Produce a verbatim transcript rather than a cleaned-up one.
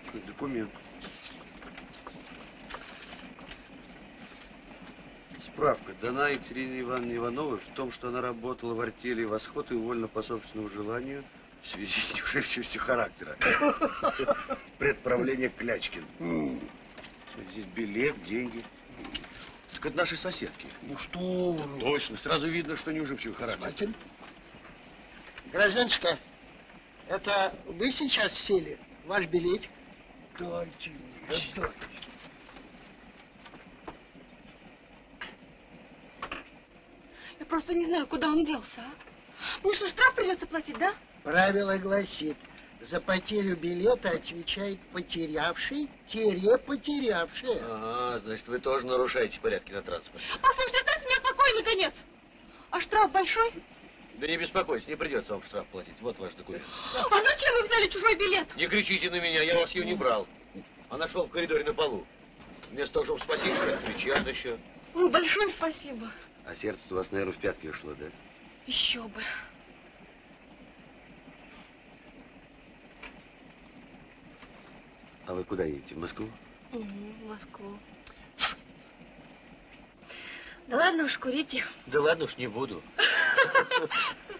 Документ. Справка дана Екатерине Ивановне Ивановой в том, что она работала в артели «Восход» и уволена по собственному желанию в связи с неуживчивостью характера. Предправление Клячкин. Здесь билет, деньги. Так это наши соседки. Ну что вы? Точно, сразу видно, что неуживчивый характер. Гражданочка, это вы сейчас сели? Ваш билетик? Дайте мне, дайте. Я просто не знаю, куда он делся, а? Мне что, штраф придется платить, да? Правило гласит, за потерю билета отвечает потерявший, тире потерявший. Ага, значит, вы тоже нарушаете порядки на транспорте. Послушайте, оставьте меня в покое, наконец! А штраф большой? Да не беспокойтесь, не придется вам штраф платить. Вот ваш документ. А зачем вы взяли чужой билет? Не кричите на меня, я вас ее не брал. А нашел в коридоре на полу. Вместо того, чтобы спасибо сказать, кричат еще. Ой, большое спасибо. А сердце у вас, наверное, в пятки ушло, да? Еще бы. А вы куда едете? В Москву? Угу, в Москву. Да ладно уж, курите. Да ладно уж, не буду.